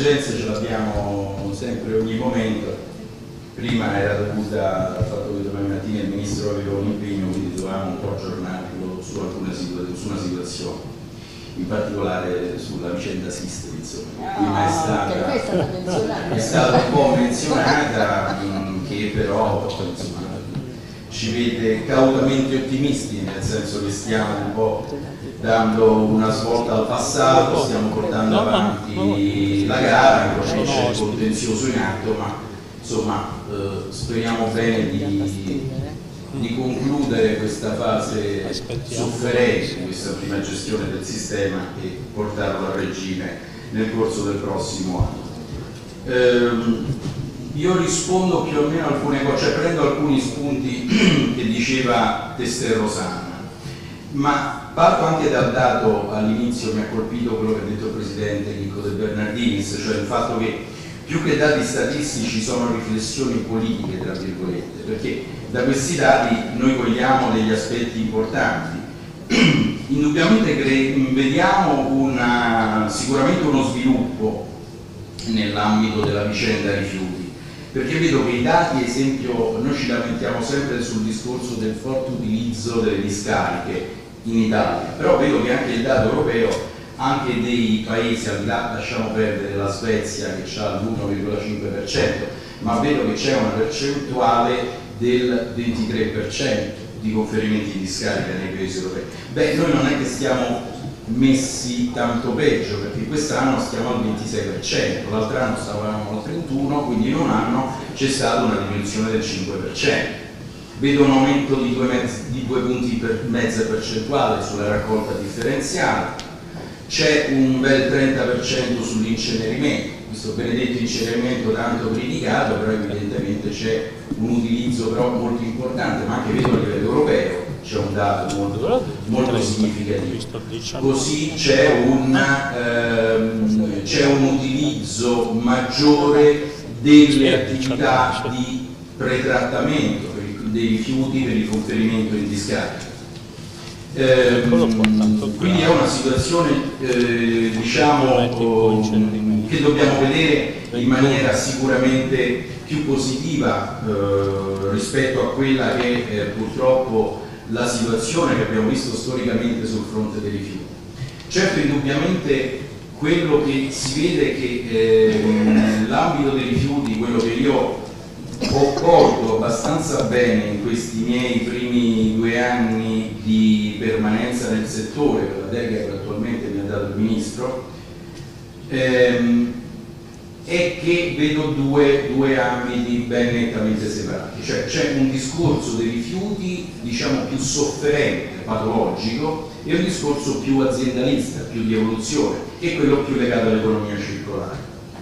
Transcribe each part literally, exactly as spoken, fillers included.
l'emergenza ce l'abbiamo sempre, ogni momento. Prima era dovuta al fatto che domani mattina il Ministro aveva un impegno, quindi dovevamo un po' aggiornarlo su alcune situa su una situazione, in particolare sulla vicenda Sistri, insomma. Prima è stata, è stata un po' menzionata, mh, che però insomma, ci vede cautamente ottimisti, nel senso che stiamo un po' dando una svolta al passato, stiamo portando avanti la gara, poi c'è il contenzioso in atto, ma insomma eh, speriamo bene di, di concludere questa fase sofferente, questa prima gestione del sistema e portarlo a regime nel corso del prossimo anno. Ehm, io rispondo più o meno a alcune cose, cioè prendo alcuni spunti che diceva Tester Rosanna, ma parto anche dal dato, all'inizio mi ha colpito quello che ha detto il Presidente Nico De Bernardinis, cioè il fatto che più che dati statistici sono riflessioni politiche, tra virgolette, perché da questi dati noi cogliamo degli aspetti importanti. Indubbiamente vediamo una, sicuramente uno sviluppo nell'ambito della vicenda rifiuti, perché vedo che i dati, esempio, noi ci lamentiamo sempre sul discorso del forte utilizzo delle discariche in Italia, però vedo che anche il dato europeo, anche dei paesi, al di là, lasciamo perdere la Svezia che ha l'uno virgola cinque per cento, ma vedo che c'è una percentuale del ventitré per cento di conferimenti di discarica nei paesi europei. Beh, noi non è che stiamo messi tanto peggio, perché quest'anno stiamo al ventisei per cento, l'altro anno stavamo al trentuno per cento, quindi in un anno c'è stata una diminuzione del cinque per cento. Vedo un aumento di due, mezz di due punti per mezza percentuale sulla raccolta differenziale. C'è un bel trenta per cento sull'incenerimento, questo benedetto incenerimento tanto criticato, però evidentemente c'è un utilizzo però molto importante, ma anche vedo a livello europeo c'è un dato molto, molto significativo. Così c'è un, ehm, c'è un utilizzo maggiore delle attività di pretrattamento dei rifiuti per il conferimento in discarica. Eh, quindi è una situazione eh, diciamo oh, che dobbiamo vedere in maniera sicuramente più positiva eh, rispetto a quella che eh, purtroppo la situazione che abbiamo visto storicamente sul fronte dei rifiuti. Certo, indubbiamente quello che si vede che eh, nell'ambito dei rifiuti, quello che io ho colto abbastanza bene in questi miei primi due anni di permanenza nel settore, per la delega che attualmente mi ha dato il Ministro, ehm, è che vedo due, due ambiti ben nettamente separati. Cioè c'è un discorso dei rifiuti, diciamo, più sofferente, patologico, e un discorso più aziendalista, più di evoluzione, e quello più legato all'economia circolare.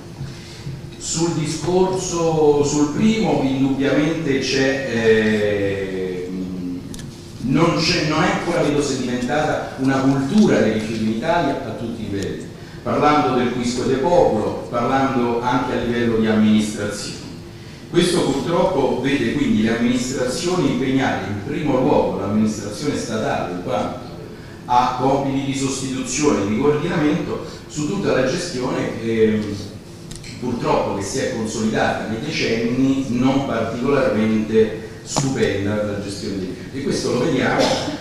Sul discorso, sul primo, indubbiamente c'è, eh, non, non è ancora vedo sedimentata una cultura dei rifiuti in Italia a tutti i livelli, parlando del quisque de popolo, parlando anche a livello di amministrazioni. Questo purtroppo vede quindi le amministrazioni impegnate, in primo luogo l'amministrazione statale, in quanto ha compiti di sostituzione e di coordinamento su tutta la gestione eh, purtroppo che si è consolidata nei decenni non particolarmente stupenda la gestione dei rifiuti, e questo lo vediamo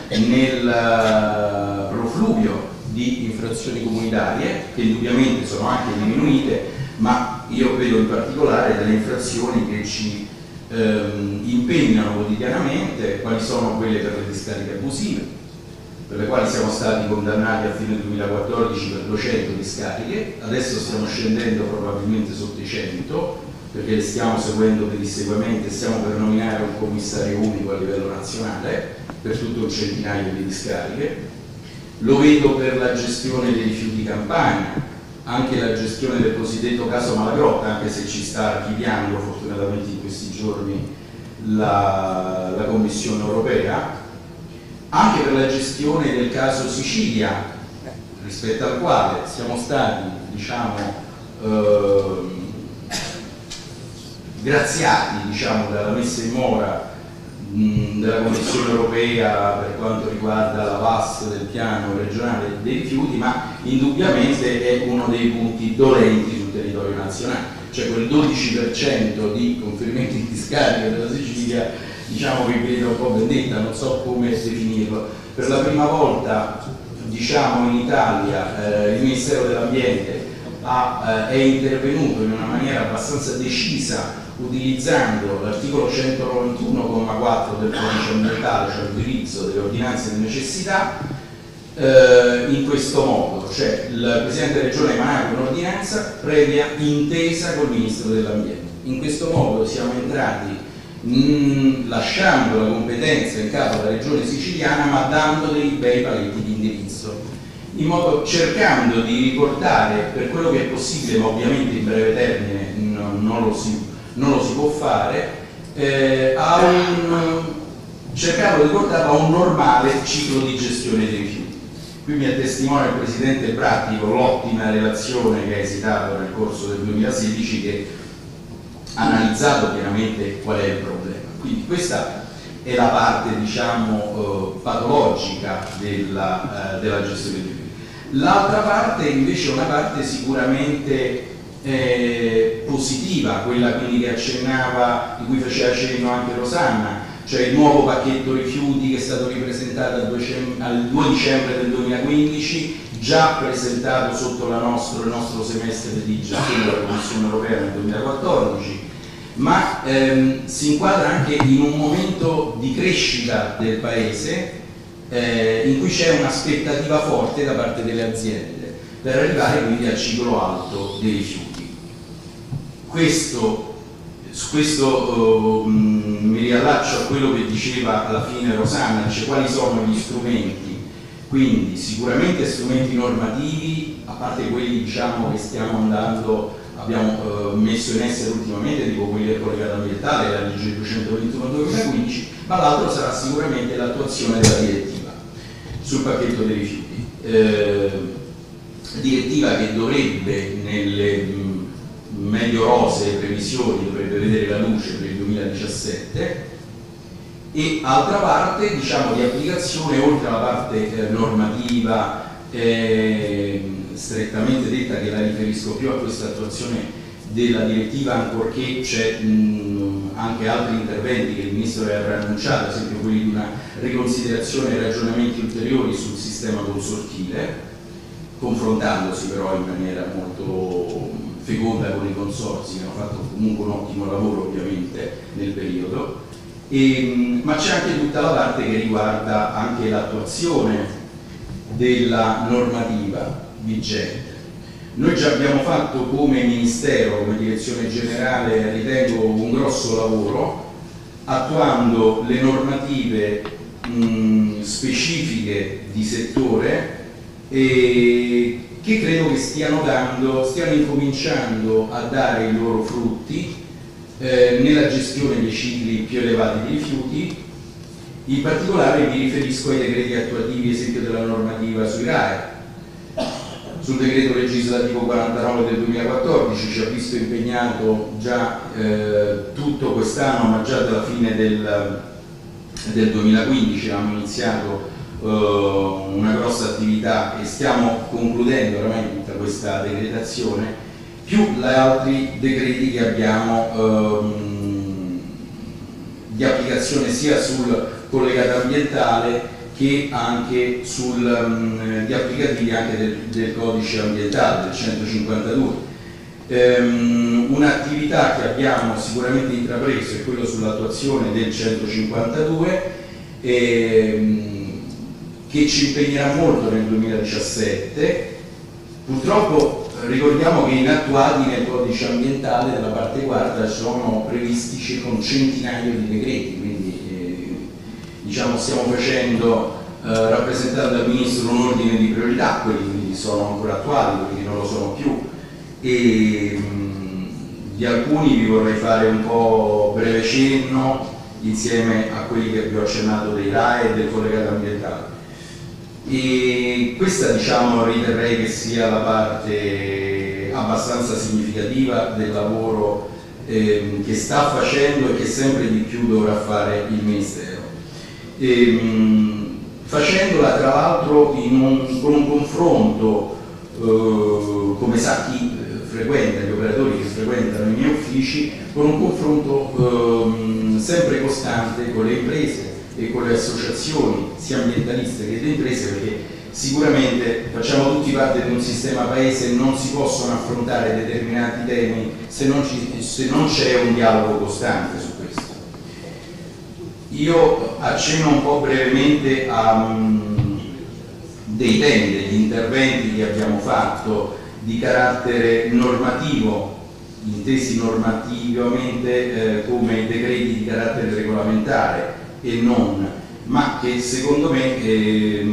nel profluvio di infrazioni comunitarie che indubbiamente sono anche diminuite, ma io vedo in particolare delle infrazioni che ci ehm, impegnano quotidianamente, quali sono quelle per le discariche abusive, per le quali siamo stati condannati a fine duemilaquattordici per duecento discariche, adesso stiamo scendendo probabilmente sotto i cento, perché stiamo seguendo pedissequamente, stiamo per nominare un commissario unico a livello nazionale per tutto un centinaio di discariche. Lo vedo per la gestione dei rifiuti Campania, anche la gestione del cosiddetto caso Malagrotta, anche se ci sta archiviando fortunatamente in questi giorni la, la Commissione europea, anche per la gestione del caso Sicilia, rispetto al quale siamo stati, diciamo, eh, graziati, diciamo, dalla messa in mora mh, della Commissione europea per quanto riguarda la V A S del piano regionale dei rifiuti, ma indubbiamente è uno dei punti dolenti sul territorio territorio nazionale, cioè quel dodici per cento di conferimenti di discarica della Sicilia, diciamo che vedo un po' vendetta, non so come definirlo. Per la prima volta, diciamo, in Italia eh, il Ministero dell'Ambiente ha, eh, è intervenuto in una maniera abbastanza decisa utilizzando l'articolo centonovantuno comma quattro del codice ambientale, cioè l'utilizzo delle ordinanze di necessità, eh, in questo modo, cioè il Presidente della Regione emana un'ordinanza previa intesa col Ministro dell'Ambiente. In questo modo siamo entrati mh, lasciando la competenza in capo alla Regione siciliana, ma dando dei bei paletti di indirizzo, in modo, cercando di riportare, per quello che è possibile, ma ovviamente in breve termine non, non lo si non lo si può fare, eh, a un, cercando di portarlo a un normale ciclo di gestione dei rifiuti. Qui mi attestimonia il Presidente Bratti con l'ottima relazione che ha esitato nel corso del duemilasedici, che ha analizzato pienamente qual è il problema. Quindi questa è la parte, diciamo, eh, patologica della, eh, della gestione dei rifiuti. L'altra parte invece è una parte sicuramente Eh, positiva, quella quindi che accennava, di cui faceva cenno anche Rosanna, cioè il nuovo pacchetto rifiuti che è stato ripresentato al due dicembre del duemilaquindici, già presentato sotto la nostro, il nostro semestre di gestione della Commissione Europea nel duemilaquattordici, ma ehm, si inquadra anche in un momento di crescita del Paese eh, in cui c'è un'aspettativa forte da parte delle aziende per arrivare quindi al ciclo alto dei rifiuti. Questo, su questo uh, mh, mi riallaccio a quello che diceva alla fine Rosanna, dice quali sono gli strumenti. Quindi sicuramente strumenti normativi, a parte quelli, diciamo, che stiamo andando, abbiamo uh, messo in essere ultimamente, tipo quelli del collegato ambientale, la legge duecentoventuno duemilaquindici, ma l'altro sarà sicuramente l'attuazione della direttiva sul pacchetto dei rifiuti. Eh, direttiva che dovrebbe nelle medio rosee previsioni dovrebbe vedere la luce per il duemiladiciassette, e altra parte, diciamo, di applicazione, oltre alla parte eh, normativa eh, strettamente detta, che la riferisco più a questa attuazione della direttiva, ancorché c'è anche altri interventi che il Ministro aveva annunciato, ad esempio quelli di una riconsiderazione e ragionamenti ulteriori sul sistema consortile, confrontandosi però in maniera molto feconda con i consorzi, che hanno fatto comunque un ottimo lavoro ovviamente nel periodo, e, ma c'è anche tutta la parte che riguarda anche l'attuazione della normativa vigente. Noi già abbiamo fatto come Ministero, come Direzione Generale, ritengo un grosso lavoro, attuando le normative mh, specifiche di settore, e che credo che stiano dando, stiano incominciando a dare i loro frutti eh, nella gestione dei cicli più elevati di rifiuti. In particolare mi riferisco ai decreti attuativi, esempio della normativa sui R A E. Sul decreto legislativo quarantanove del duemilaquattordici ci ha visto impegnato già eh, tutto quest'anno, ma già dalla fine del, del duemilaquindici abbiamo iniziato una grossa attività e stiamo concludendo veramente tutta questa decretazione, più gli altri decreti che abbiamo ehm, di applicazione sia sul collegato ambientale che anche sul, um, di applicativi anche del, del codice ambientale, del centocinquantadue. Um, Un'attività che abbiamo sicuramente intrapreso è quella sull'attuazione del centocinquantadue, e, che ci impegnerà molto nel duemiladiciassette. Purtroppo ricordiamo che inattuati nel codice ambientale della parte quarta sono previsti circa un centinaio di decreti, quindi eh, diciamo stiamo facendo, eh, rappresentando al Ministro un ordine di priorità, quelli quindi sono ancora attuali, quelli che non lo sono più, e mh, di alcuni vi vorrei fare un po' breve cenno insieme a quelli che vi ho accennato dei R A E e del collegato ambientale. E questa, diciamo, riterrei che sia la parte abbastanza significativa del lavoro eh, che sta facendo e che sempre di più dovrà fare il Ministero, e, mh, facendola tra l'altro con un confronto, eh, come sa chi frequenta, gli operatori che frequentano i miei uffici, con un confronto ehm, sempre costante con le imprese e con le associazioni sia ambientaliste che di imprese, perché sicuramente facciamo tutti parte di un sistema paese e non si possono affrontare determinati temi se non c'è un dialogo costante su questo. Io accenno un po' brevemente a um, dei temi, degli interventi che abbiamo fatto di carattere normativo, intesi normativamente eh, come decreti di carattere regolamentare e non, ma che secondo me eh,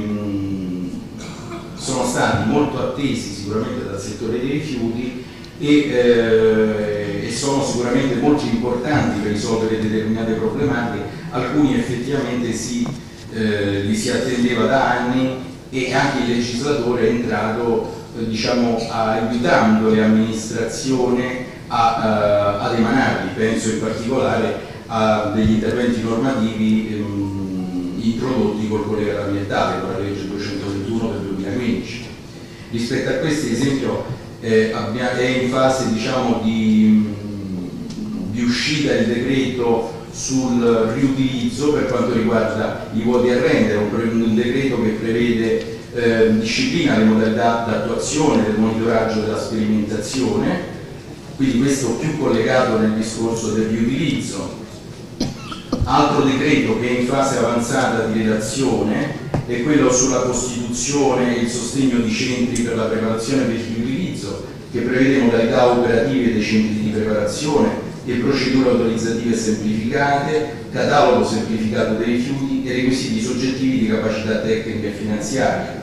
sono stati molto attesi sicuramente dal settore dei rifiuti e, eh, e sono sicuramente molto importanti per risolvere determinate problematiche. Alcuni effettivamente si, eh, li si attendeva da anni e anche il legislatore è entrato eh, diciamo, aiutando le amministrazioni a, a, ad emanarli. Penso in particolare a degli interventi normativi ehm, introdotti col collegato ambientale, con la legge duecentoventuno del duemilaquindici. Rispetto a questi, ad esempio, eh, abbia, è in fase diciamo, di, di uscita il decreto sul riutilizzo per quanto riguarda i vuoti a rendere, un, un decreto che prevede eh, disciplina le modalità d'attuazione del monitoraggio della sperimentazione, quindi questo più collegato nel discorso del riutilizzo. Altro decreto che è in fase avanzata di redazione è quello sulla costituzione e il sostegno di centri per la preparazione del riutilizzo, che prevede modalità operative dei centri di preparazione e procedure autorizzative semplificate, catalogo semplificato dei rifiuti e requisiti soggettivi di capacità tecnica e finanziaria.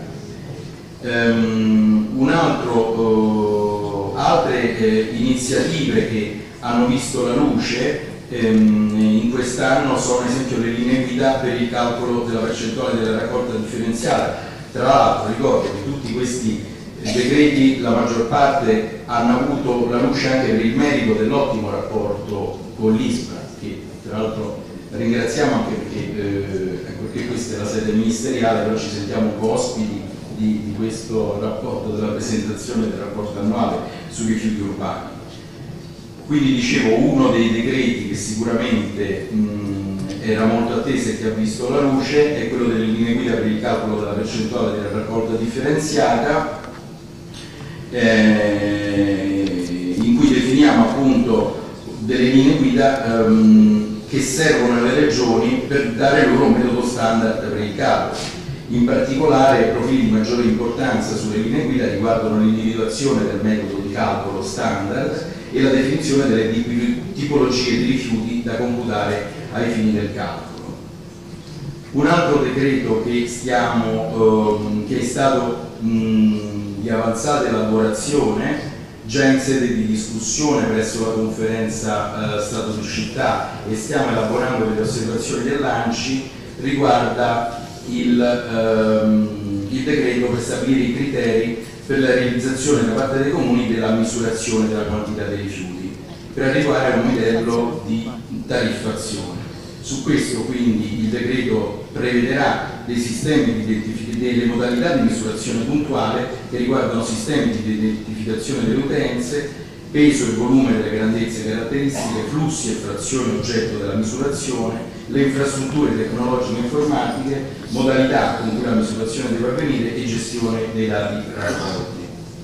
Um, un altro, uh, altre eh, iniziative che hanno visto la luce ehm, in quest'anno sono ad esempio le linee guida per il calcolo della percentuale della raccolta differenziata. Tra l'altro ricordo che tutti questi decreti, la maggior parte, hanno avuto la luce anche per il merito dell'ottimo rapporto con l'ISPRA, che tra l'altro ringraziamo anche perché, eh, perché questa è la sede ministeriale, però ci sentiamo un po' ospiti di, di questo rapporto, della presentazione del rapporto annuale sui rifiuti urbani. Quindi dicevo, uno dei decreti che sicuramente mh, era molto atteso e che ha visto la luce è quello delle linee guida per il calcolo della percentuale della raccolta differenziata, Eh, in cui definiamo appunto delle linee guida ehm, che servono alle regioni per dare loro un metodo standard per il calcolo. In particolare profili di maggiore importanza sulle linee guida riguardano l'individuazione del metodo di calcolo standard e la definizione delle tipologie di rifiuti da computare ai fini del calcolo. Un altro decreto che, stiamo, ehm, che è stato mh, di avanzata elaborazione, già in sede di discussione presso la conferenza eh, Stato di città, e stiamo elaborando delle osservazioni dell'ANCI, riguarda il, ehm, il decreto per stabilire i criteri per la realizzazione da parte dei comuni della misurazione della quantità dei rifiuti, per arrivare a un modello di tariffazione. Su questo quindi il decreto prevederà dei sistemi di delle modalità di misurazione puntuale che riguardano sistemi di identificazione delle utenze, peso e volume delle grandezze caratteristiche, flussi e frazioni oggetto della misurazione, le infrastrutture tecnologiche e informatiche, modalità con cui la misurazione deve avvenire e gestione dei dati raccolti.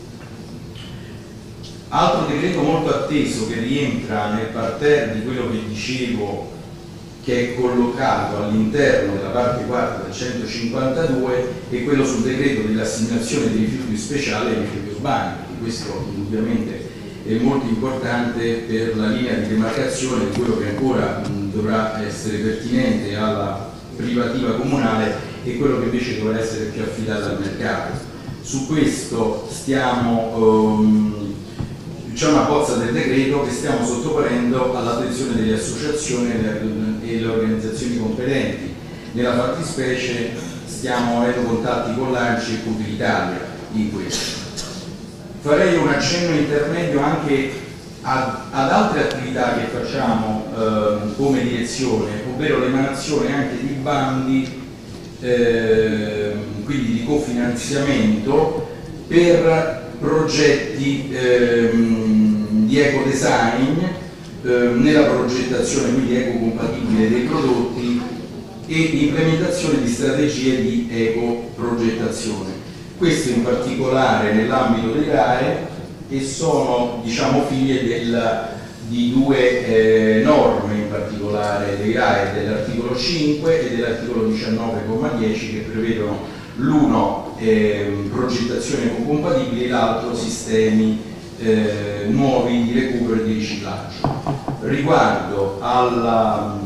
Altro decreto molto atteso che rientra nel parterre di quello che dicevo, che è collocato all'interno della parte quarta del centocinquantadue, è quello sul decreto dell'assegnazione dei rifiuti speciali ai rifiuti urbani. Questo indubbiamente è molto importante per la linea di demarcazione di quello che ancora mh, dovrà essere pertinente alla privativa comunale e quello che invece dovrà essere più affidato al mercato. Su questo stiamo um, c'è una bozza del decreto che stiamo sottoponendo all'attenzione delle associazioni e delle organizzazioni competenti. Nella fattispecie stiamo avendo contatti con l'ANCI e con l'Italia in questo. Farei un accenno intermedio anche ad, ad altre attività che facciamo eh, come direzione, ovvero l'emanazione anche di bandi, eh, quindi di cofinanziamento per progetti ehm, di eco-design, eh, nella progettazione quindi eco-compatibile dei prodotti e implementazione di strategie di eco-progettazione. Questo in particolare nell'ambito dei R A E, e sono, diciamo, figlie del, di due eh, norme in particolare dei R A E, dell'articolo cinque e dell'articolo diciannove comma dieci, che prevedono l'uno eh, progettazione ecocompatibile e l'altro sistemi eh, nuovi di recupero e di riciclaggio. Riguardo alla,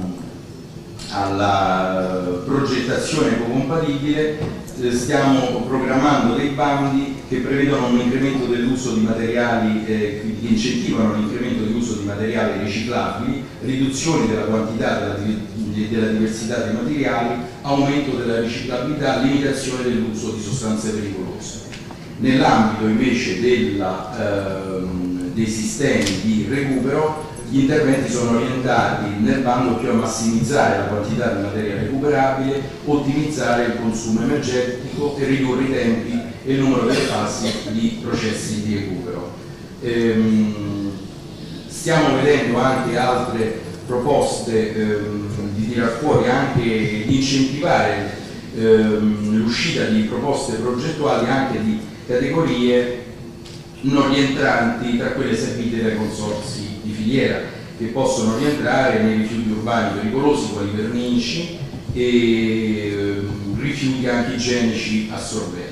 alla progettazione ecocompatibile, eh, stiamo programmando dei bandi che prevedono un incremento dell'uso di materiali, eh, che incentivano l'incremento dell'uso di materiali riciclabili, riduzione della quantità della, della diversità dei materiali, aumento della riciclabilità, limitazione dell'uso di sostanze pericolose. Nell'ambito invece della, ehm, dei sistemi di recupero, gli interventi sono orientati nel bando più a massimizzare la quantità di materia recuperabile, ottimizzare il consumo energetico e ridurre i tempi e il numero delle fasi di processi di recupero. Ehm, stiamo vedendo anche altre proposte ehm, di tirar fuori, anche di incentivare ehm, l'uscita di proposte progettuali anche di categorie non rientranti tra quelle servite dai consorzi di filiera, che possono rientrare nei rifiuti urbani pericolosi quali vernici e eh, rifiuti anche igienici assorbenti.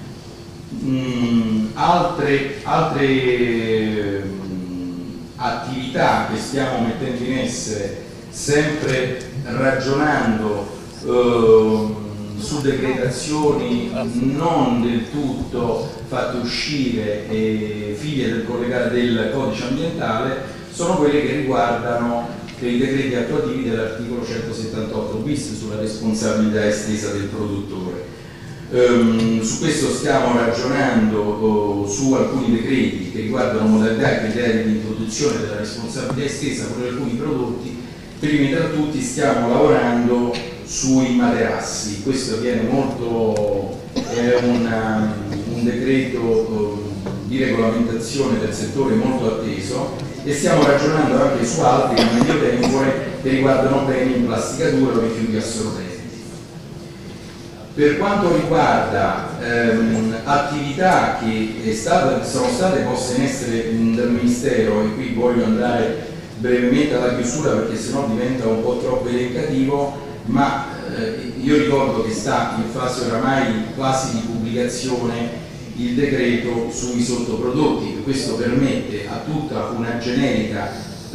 Mm, altre, altre mm, attività che stiamo mettendo in essere, sempre ragionando eh, su decretazioni non del tutto fatte uscire e figlie del, del codice ambientale, sono quelle che riguardano i decreti attuativi dell'articolo centosettantotto bis sulla responsabilità estesa del produttore. Um, su questo stiamo ragionando oh, su alcuni decreti che riguardano modalità e criteri di introduzione della responsabilità estesa con alcuni prodotti. Primi tra tutti stiamo lavorando sui materassi. Questo avviene molto, è una, un decreto um, di regolamentazione del settore molto atteso, e stiamo ragionando anche su altri a medio termine che riguardano beni in plastica dura o rifiuti assorbenti. Per quanto riguarda ehm, attività che è stata, sono state poste in essere dal Ministero, e qui voglio andare brevemente alla chiusura perché sennò diventa un po' troppo elencativo, ma eh, io ricordo che sta in fase oramai quasi di pubblicazione il decreto sui sottoprodotti, che questo permette a tutta una generica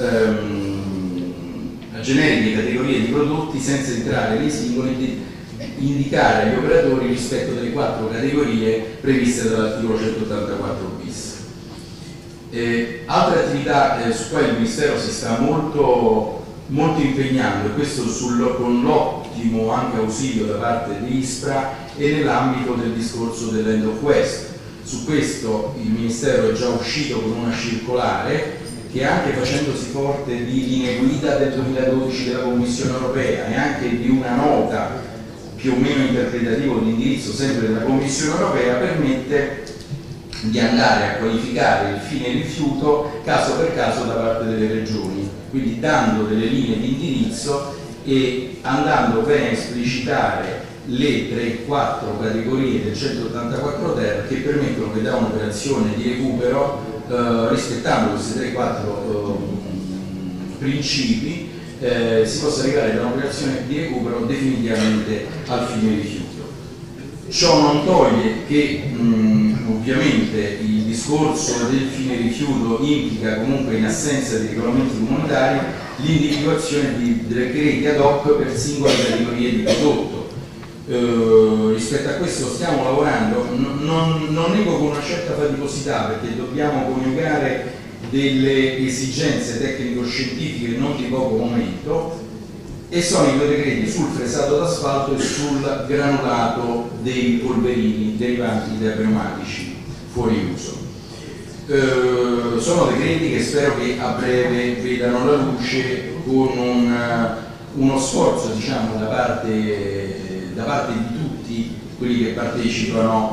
ehm, a generiche categorie di prodotti, senza entrare nei singoli, di indicare agli operatori rispetto delle quattro categorie previste dall'articolo centottantaquattro bis. Eh, altre attività eh, su cui il Ministero si sta molto, molto impegnando, e questo sul, con l'ottimo anche ausilio da parte di ISPRA e nell'ambito del discorso dell'end of waste. Su questo il Ministero è già uscito con una circolare che, anche facendosi forte di linee guida del duemiladodici della Commissione Europea e anche di una nota più o meno interpretativo di indirizzo sempre della Commissione Europea, permette di andare a qualificare il fine rifiuto caso per caso da parte delle regioni, quindi dando delle linee di indirizzo e andando bene a esplicitare le tre quattro categorie del centottantaquattro ter che permettono che da un'operazione di recupero, eh, rispettando questi tre quattro eh, principi, eh, si possa arrivare da un'operazione di recupero definitivamente al fine rifiuto. Ciò non toglie che mh, ovviamente il discorso del fine rifiuto implica comunque, in assenza di regolamenti comunitari, l'individuazione di decreti ad hoc per singole categorie di prodotto. Eh, rispetto a questo stiamo lavorando, non, non, non nego con una certa faticosità, perché dobbiamo coniugare delle esigenze tecnico-scientifiche non di poco momento, e sono i due decreti sul fresato d'asfalto e sul granulato dei polverini derivanti dai pneumatici fuori uso. Eh, sono decreti che spero che a breve vedano la luce con un, uno sforzo, diciamo, da parte, da parte di tutti quelli che partecipano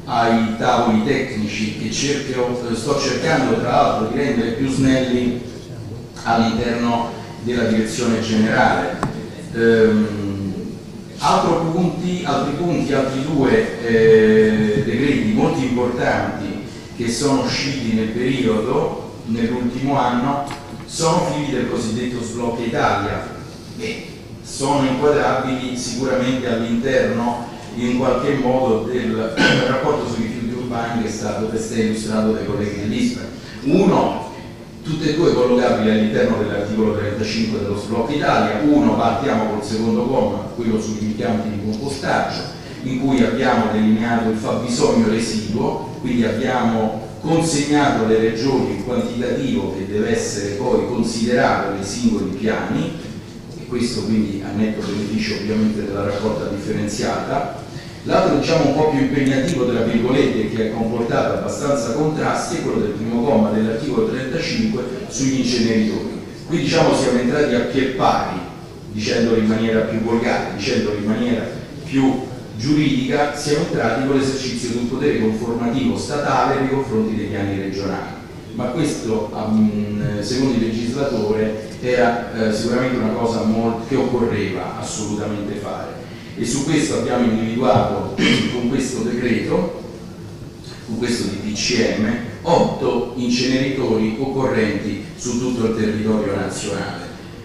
ai tavoli tecnici che cerco, sto cercando tra l'altro di rendere più snelli all'interno della direzione generale. Ehm, altro punti, altri punti, altri due eh, decreti molto importanti che sono usciti nel periodo, nell'ultimo anno, sono figli del cosiddetto sblocca Italia e sono inquadrabili sicuramente all'interno in qualche modo del rapporto sui rifiuti urbani che è stato testé illustrato dai colleghi dell'I S P R A. Uno, tutte e due collocabili all'interno dell'articolo trentacinque dello sblocca Italia. Uno, partiamo col secondo comma, quello sugli impianti di compostaggio, in cui abbiamo delineato il fabbisogno residuo, quindi abbiamo consegnato alle regioni il quantitativo che deve essere poi considerato nei singoli piani, e questo quindi a netto beneficio ovviamente della raccolta differenziata. L'altro, diciamo, un po' più impegnativo, tra virgolette, che ha comportato abbastanza contrasti, è quello del primo comma dell'articolo trentacinque sugli inceneritori. Qui, diciamo, siamo entrati a piè pari, dicendolo in maniera più volgare, dicendolo in maniera più giuridica, siamo entrati con l'esercizio di un potere conformativo statale nei confronti dei piani regionali. Ma questo, secondo il legislatore, era eh, sicuramente una cosa molto, che occorreva assolutamente fare. E su questo abbiamo individuato con questo decreto, con questo D P C M, otto inceneritori occorrenti su tutto il territorio nazionale,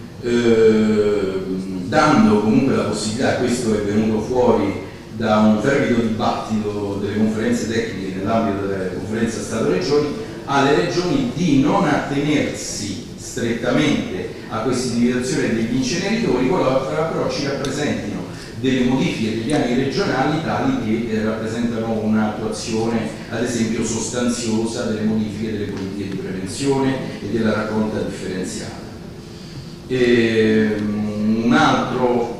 eh, dando comunque la possibilità, questo è venuto fuori da un fervido dibattito delle conferenze tecniche nell'ambito delle conferenze Stato-Regioni, alle regioni di non attenersi strettamente a questa individuazione degli inceneritori, qualora però ci rappresentino delle modifiche dei piani regionali tali che eh, rappresentano un'attuazione ad esempio sostanziosa delle modifiche delle politiche di prevenzione e della raccolta differenziata. E, um, un altro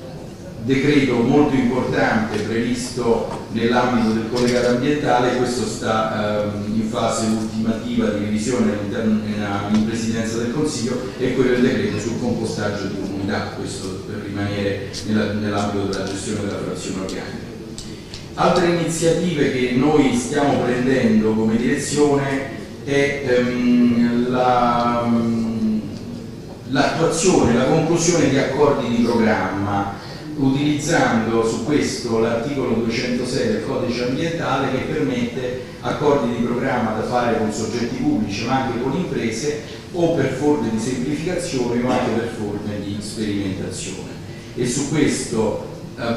decreto molto importante previsto nell'ambito del collegato ambientale, questo sta um, in fase ultimativa di revisione in presidenza del Consiglio, è quello del decreto sul compostaggio di comunità, questo per rimanere nell'ambito della gestione della frazione organica. Altre iniziative che noi stiamo prendendo come direzione è um, la, um, l'attuazione, la conclusione di accordi di programma, utilizzando su questo l'articolo duecentosei del codice ambientale, che permette accordi di programma da fare con soggetti pubblici ma anche con imprese, o per forme di semplificazione o anche per forme di sperimentazione. E su questo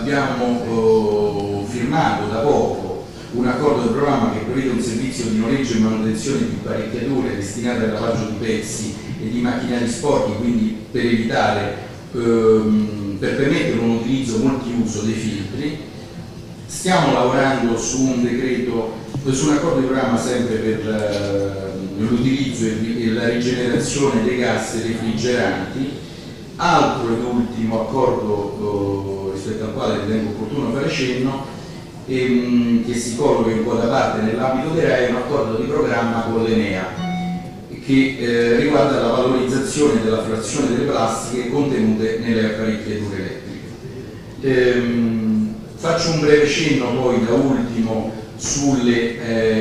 abbiamo eh, firmato da poco un accordo di programma che prevede un servizio di noleggio e manutenzione di apparecchiature destinate al lavaggio di pezzi e di macchinari sporchi, quindi per evitare ehm, per permettere un utilizzo multiuso dei filtri. Stiamo lavorando su un decreto, su un accordo di programma sempre per uh, l'utilizzo e la rigenerazione dei gas refrigeranti. Altro ed ultimo accordo uh, rispetto al quale ritengo opportuno fare cenno, ehm, che si colloca in quota parte nell'ambito dei R A E, è un accordo di programma con l'Enea che eh, riguarda la valorizzazione della frazione delle plastiche contenute nelle apparecchiature elettriche. Ehm, faccio un breve cenno poi da ultimo sulle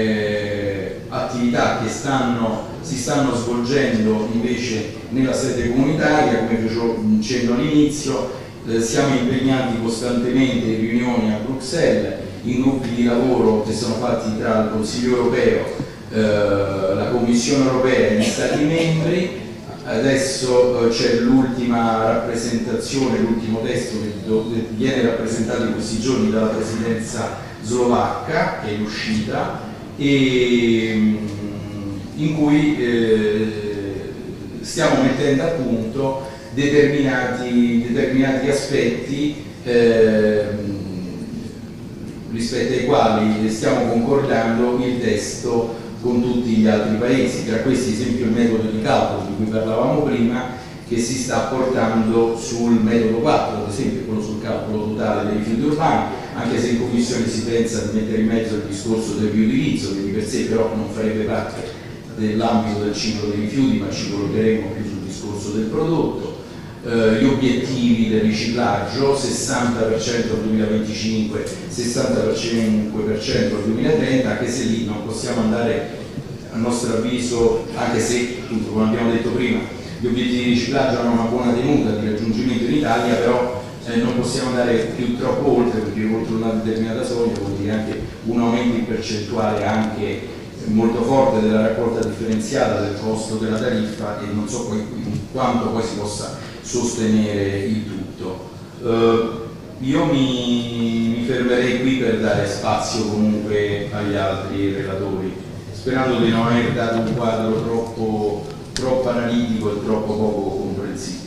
eh, attività che stanno, si stanno svolgendo invece nella sede comunitaria. Come facevo un cenno all'inizio, eh, siamo impegnati costantemente in riunioni a Bruxelles, in gruppi di lavoro che sono fatti tra il Consiglio europeo, la Commissione europea e gli Stati membri. Adesso eh, c'è l'ultima rappresentazione, l'ultimo testo che viene rappresentato in questi giorni dalla presidenza slovacca, che è uscita, e in cui eh, stiamo mettendo a punto determinati, determinati aspetti eh, rispetto ai quali stiamo concordando il testo con tutti gli altri paesi. Tra questi, ad esempio, il metodo di calcolo di cui parlavamo prima, che si sta portando sul metodo quattro, ad esempio quello sul calcolo totale dei rifiuti urbani, anche se in Commissione si pensa di mettere in mezzo il discorso del riutilizzo, che di per sé però non farebbe parte dell'ambito del ciclo dei rifiuti, ma ci collocheremo più sul discorso del prodotto. eh, gli obiettivi del riciclaggio, sessanta per cento nel duemilaventicinque, sessantacinque per cento nel duemilatrenta, anche se lì non possiamo andare, a nostro avviso, anche se, appunto, come abbiamo detto prima, gli obiettivi di riciclaggio hanno una buona tenuta di raggiungimento in Italia, però eh, non possiamo andare più troppo oltre, perché oltre una determinata soglia vuol dire anche un aumento in percentuale anche molto forte della raccolta differenziata del costo della tariffa, e non so poi quanto poi si possa sostenere il tutto. Uh, io mi, mi fermerei qui per dare spazio comunque agli altri relatori, sperando di non aver dato un quadro troppo, troppo analitico e troppo poco comprensibile.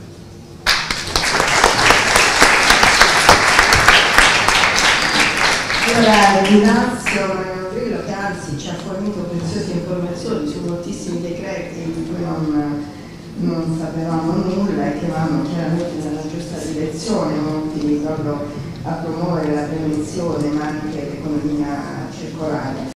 Allora, ringrazio Mario Grillo che anzi ci ha fornito preziose informazioni su moltissimi decreti di cui non, non sapevamo nulla e che vanno chiaramente nella giusta direzione, molti proprio a promuovere la prevenzione ma anche l'economia circolare.